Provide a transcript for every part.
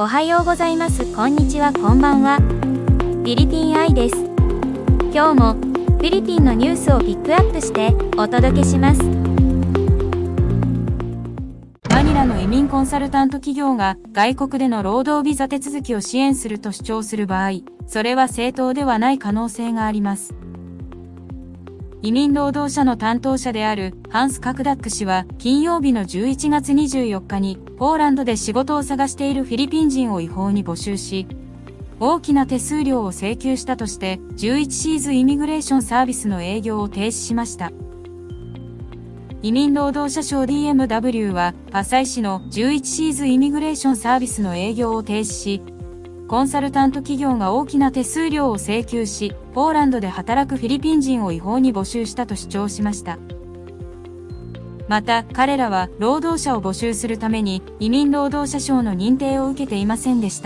おはようございます。こんにちは、こんばんは。フィリピンアイです。今日もフィリピンのニュースをピックアップしてお届けします。 マニラの移民コンサルタント企業が外国での労働ビザ手続きを支援すると主張する場合、それは正当ではない可能性があります。移民労働者の担当者であるハンス・カクダック氏は金曜日の11月24日にポーランドで仕事を探しているフィリピン人を違法に募集し、大きな手数料を請求したとして11シーズイミグレーションサービスの営業を停止しました。移民労働者省 DMW はパサイ市の11シーズイミグレーションサービスの営業を停止し、コンサルタント企業が大きな手数料を請求し、ポーランドで働くフィリピン人を違法に募集したと主張しました。また、彼らは労働者を募集するために移民労働者省の認定を受けていませんでした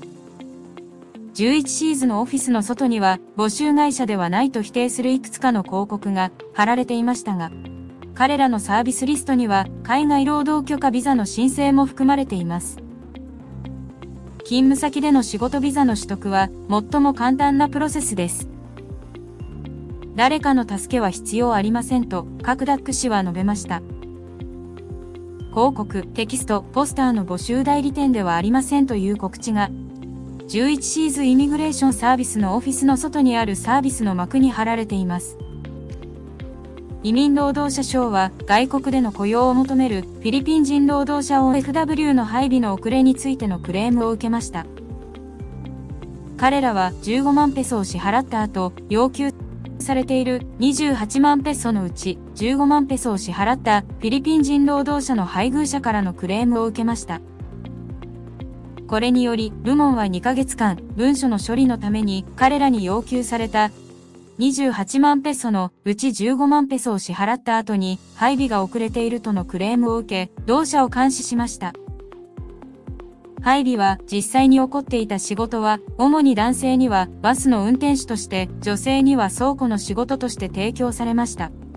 。11シーズのオフィスの外には募集会社ではないと否定するいくつかの広告が貼られていましたが、彼らのサービスリストには海外労働許可ビザの申請も含まれています。勤務先での仕事ビザの取得は最も簡単なプロセスです。誰かの助けは必要ありませんとカクダック氏は述べました。広告、テキスト、ポスターの募集代理店ではありませんという告知が、11シーズイミグレーションサービスのオフィスの外にあるサービスの幕に貼られています。移民労働者省は外国での雇用を求めるフィリピン人労働者 OFW の配備の遅れについてのクレームを受けました。彼らは15万ペソを支払った後、要求されている28万ペソのうち15万ペソを支払ったフィリピン人労働者の配偶者からのクレームを受けました。これにより、部門は2ヶ月間、文書の処理のために彼らに要求された28万ペソのうち15万ペソを支払った後に配備が遅れているとのクレームを受け、同社を監視しました。配備は実際に起こっていた仕事は、主に男性にはバスの運転手として、女性には倉庫の仕事として提供されました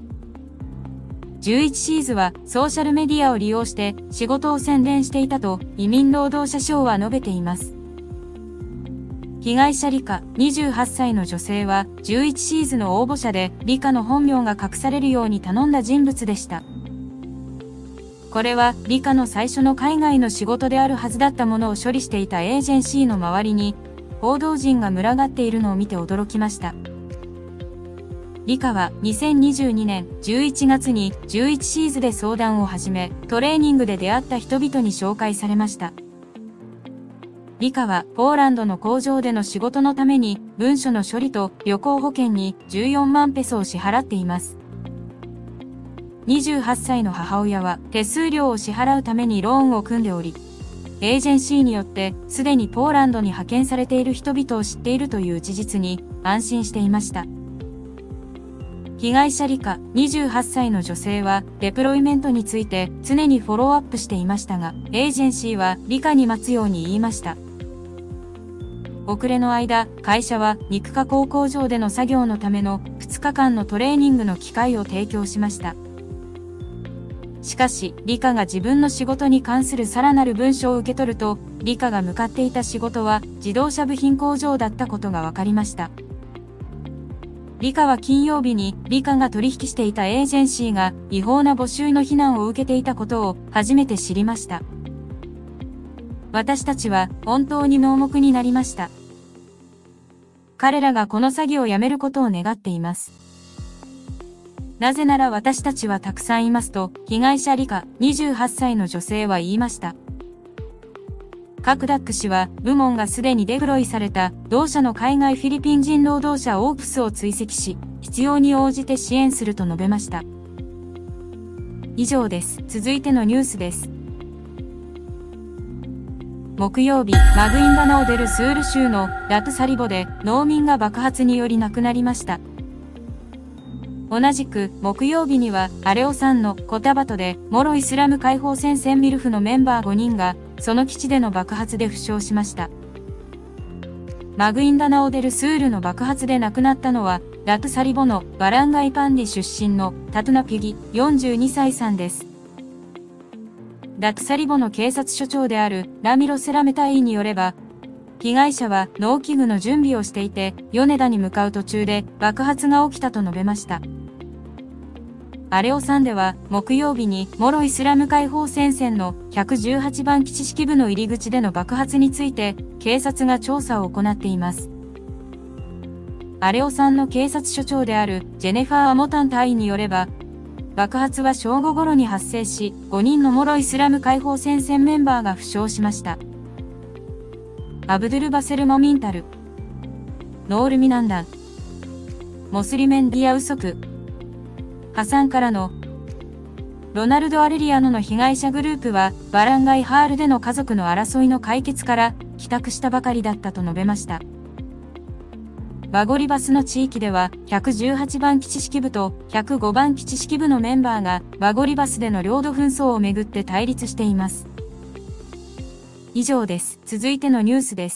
。11シーズはソーシャルメディアを利用して仕事を宣伝していたと移民労働者省は述べています。被害者リカ、28歳の女性は11シーズの応募者でリカの本名が隠されるように頼んだ人物でした。これはリカの最初の海外の仕事であるはずだったものを処理していたエージェンシーの周りに報道陣が群がっているのを見て驚きました。リカは2022年11月に11シーズで相談を始め、トレーニングで出会った人々に紹介されました。リカはポーランドの工場での仕事のために文書の処理と旅行保険に14万ペソを支払っています。28歳の母親は手数料を支払うためにローンを組んでおり、エージェンシーによってすでにポーランドに派遣されている人々を知っているという事実に安心していました。被害者リカ、28歳の女性はデプロイメントについて常にフォローアップしていましたが、エージェンシーはリカに待つように言いました。遅れの間、会社は肉加工工場での作業のための2日間のトレーニングの機会を提供しました。しかし、リカが自分の仕事に関するさらなる文書を受け取ると、リカが向かっていた仕事は自動車部品工場だったことが分かりました。リカは金曜日にリカが取引していたエージェンシーが違法な募集の非難を受けていたことを初めて知りました。私たちは本当に盲目になりました。彼らがこの詐欺をやめることを願っています。なぜなら私たちはたくさんいますと、被害者リカ、28歳の女性は言いました。カクダック氏は、部門がすでにデプロイされた同社の海外フィリピン人労働者オープスを追跡し、必要に応じて支援すると述べました。以上です。続いてのニュースです。木曜日、マグインダナオデルスール州のラトゥサリボで農民が爆発により亡くなりました。同じく木曜日にはアレオ山のコタバトでモロイスラム解放戦線ミルフのメンバー5人がその基地での爆発で負傷しました。マグインダナオデルスールの爆発で亡くなったのはラトゥサリボのバランガイパンディ出身のタトゥナピギ42歳さんです。 ラクサリボの警察署長であるラミロ・セラメタイによれば、被害者は農機具の準備をしていて、米田に向かう途中で爆発が起きたと述べました。アレオサンでは木曜日にモロイスラム解放戦線の118番基地指揮部の入り口での爆発について警察が調査を行っています。アレオサンの警察署長であるジェネファー・アモタン隊員によれば、爆発は正午頃に発生し、5人のモロイスラム解放戦線メンバーが負傷しました。アブドゥル・バセル・モミンタル、ノール・ミナンダン、モスリメン・ディア・ウソク、ハサンからのロナルド・アレリアノの被害者グループはバランガイ・ハールでの家族の争いの解決から帰宅したばかりだったと述べました。バゴリバスの地域では118番基地指揮部と105番基地指揮部のメンバーがバゴリバスでの領土紛争をめぐって対立しています。以上です。続いてのニュースです。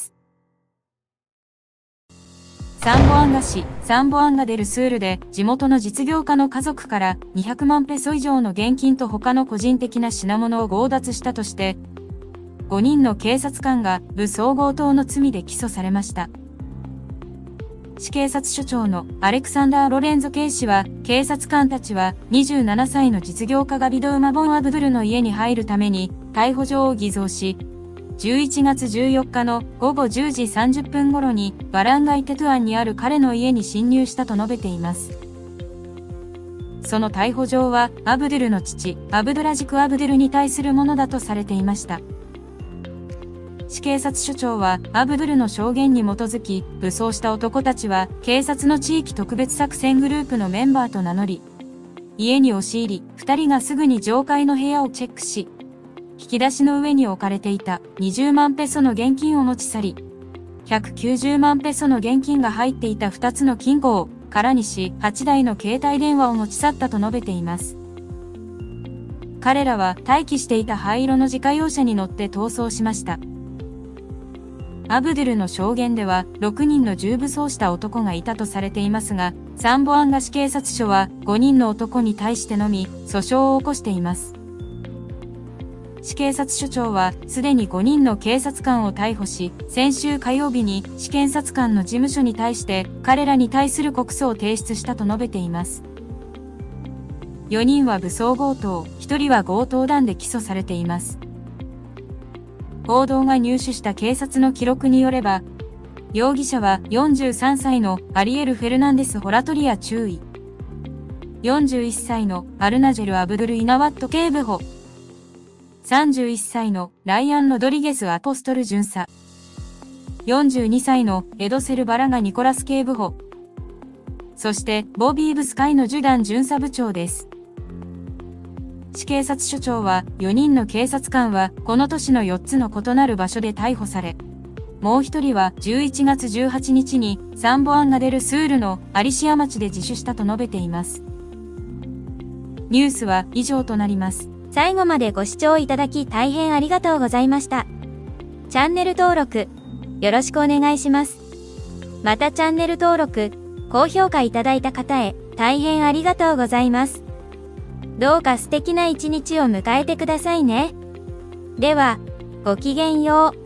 サンボアンガ市、サンボアンガデルスールで地元の実業家の家族から200万ペソ以上の現金と他の個人的な品物を強奪したとして、5人の警察官が武装強盗の罪で起訴されました。市警察署長のアレクサンダー・ロレンゾ警視は、警察官たちは27歳の実業家がビドウマボン・アブドゥルの家に入るために逮捕状を偽造し、11月14日の午後10時30分頃にバランガイ・テトゥアンにある彼の家に侵入したと述べています。その逮捕状はアブドゥルの父、アブドゥラジク・アブドゥルに対するものだとされていました。市警察署長はアブドゥルの証言に基づき、武装した男たちは警察の地域特別作戦グループのメンバーと名乗り、家に押し入り、2人がすぐに上階の部屋をチェックし、引き出しの上に置かれていた20万ペソの現金を持ち去り、190万ペソの現金が入っていた2つの金庫を空にし、8台の携帯電話を持ち去ったと述べています。彼らは待機していた灰色の自家用車に乗って逃走しました。アブドゥルの証言では6人の重武装した男がいたとされていますが、サンボアンガ市警察署は5人の男に対してのみ訴訟を起こしています。市警察署長はすでに5人の警察官を逮捕し、先週火曜日に市検察官の事務所に対して彼らに対する告訴を提出したと述べています。4人は武装強盗、1人は強盗団で起訴されています。報道が入手した警察の記録によれば、容疑者は43歳のアリエル・フェルナンデス・ホラトリア中尉、41歳のアルナジェル・アブドゥル・イナワット警部補、31歳のライアン・ロドリゲス・アポストル巡査、42歳のエドセル・バラガ・ニコラス警部補、そしてボビー・ブスカイのジュダン巡査部長です。市警察署長は4人の警察官はこの年の4つの異なる場所で逮捕され、もう1人は11月18日にサンボアンガデルスールのアリシア町で自首したと述べています。ニュースは以上となります。 最後までご視聴いただき大変ありがとうございました。チャンネル登録よろしくお願いします。またチャンネル登録、高評価いただいた方へ大変ありがとうございます。どうか素敵な一日を迎えてくださいね。では、ごきげんよう。